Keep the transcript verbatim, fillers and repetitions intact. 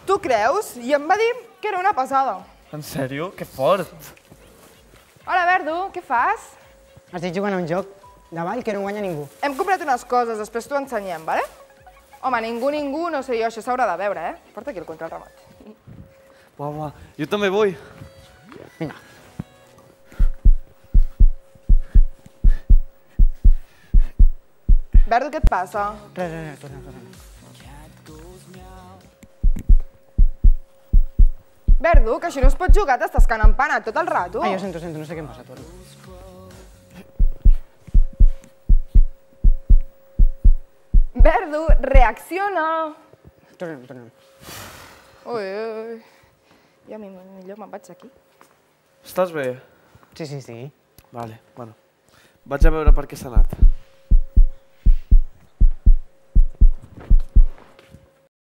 Tu creus? I em va dir que era una passada. En sèrio? Que fort! Hola, Verdu, què fas? Estic jugant a un joc de ball que no guanya ningú. Hem comprat unes coses, després t'ho ensenyem, vale? Home, ningú, ningú, no sé jo, això s'haurà de veure, eh? Porta aquí el control remote. Va, va, jo també vull. Vinga. Verdu, què et passa? Res, res, res, torna, torna. Verdu, que això no es pot jugar, t'estàs quedant empanat tot el rato. Ai, jo sento, sento, no sé què em passa, torna. Verdu, reacciona! Tornem, tornem. Ui, ui. Jo millor me'n vaig aquí. Estàs bé? Sí, sí, sí. Vale, bueno. Vaig a veure per què s'ha anat.